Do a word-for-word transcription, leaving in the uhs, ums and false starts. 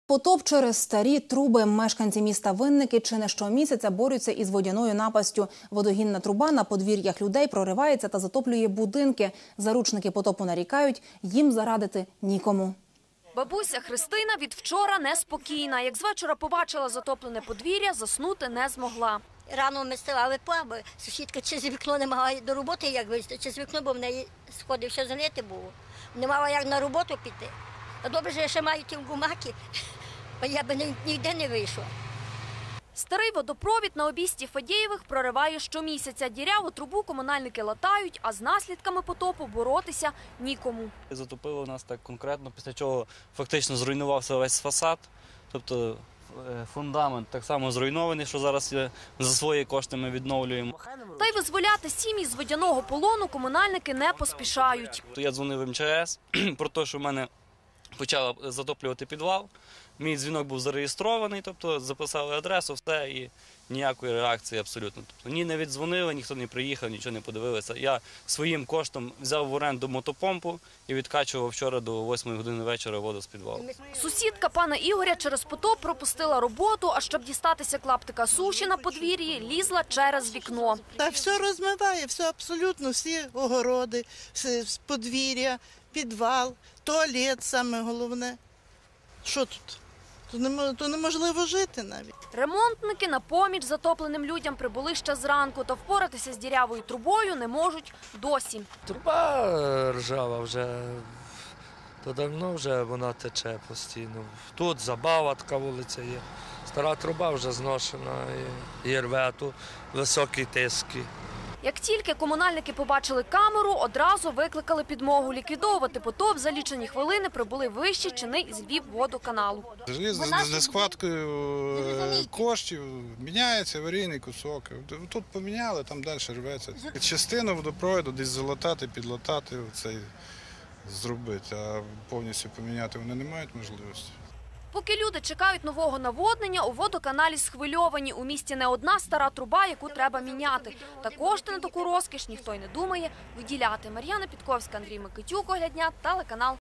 Потоп через старі труби. Мешканці міста Винники чи не щомісяця борються із водяною напастю. Водогінна труба на подвір'ях людей проривається та затоплює будинки. Заручники потопу нарікають, їм зарадити нікому. Бабуся Христина від вчора неспокійна. Як з вечора побачила затоплене подвір'я, заснути не змогла. Рано ми ставали плави, сусідка чи з вікно не могла до роботи як вийти, чи з вікно, бо в неї сходи все залите було. Не мала як на роботу піти. А добре, що я ще маю ті гумаки, бо я б ніде не вийшла. Старий водопровід на обійсті Фадєєвих прориває щомісяця. Діряву трубу комунальники латають, а з наслідками потопу боротися нікому. Затопило нас так конкретно, після чого фактично зруйнувався весь фасад. Тобто фундамент так само зруйнований, що зараз за свої кошти ми відновлюємо. Та й визволяти сім'ї з водяного полону комунальники не поспішають. Я дзвонив в ем че ес про те, що в мене почав затоплювати підвал. Мій дзвінок був зареєстрований, тобто записали адресу, все, і ніякої реакції абсолютно. Тобто ні не віддзвонили, ніхто не приїхав, нічого не подивилися. Я своїм коштом взяв в оренду мотопомпу і відкачував вчора до восьмої години вечора воду з підвалу. Сусідка пана Ігоря через потоп пропустила роботу, а щоб дістатися клаптика суші на подвір'ї, лізла через вікно. Та все розмиває, все абсолютно, всі огороди, подвір'я, підвал, туалет саме головне. Що тут? Тут неможливо жити навіть. Ремонтники на поміч затопленим людям прибули ще зранку, та впоратися з дірявою трубою не можуть досі. Труба ржава вже, то давно вже вона тече постійно. Тут забава, така вулиця є. Стара труба вже зношена і, і рве, тут високі тиски. Як тільки комунальники побачили камеру, одразу викликали підмогу. Ліквідовувати потоп за лічені хвилини прибули вищі чини із Львівводоканалу. З нескладкою коштів міняється аварійний кусок. Тут поміняли, там далі рветься. Частину водопроводу десь залатати, підлатати, цей зробити, а повністю поміняти вони не мають можливості. Поки люди чекають нового наводнення, у водоканалі схвильовані. У місті не одна стара труба, яку треба міняти. Та кошти на таку розкіш ніхто й не думає виділяти. Мар'яна Підковська, Андрій Микитюк, Оглядня, телеканал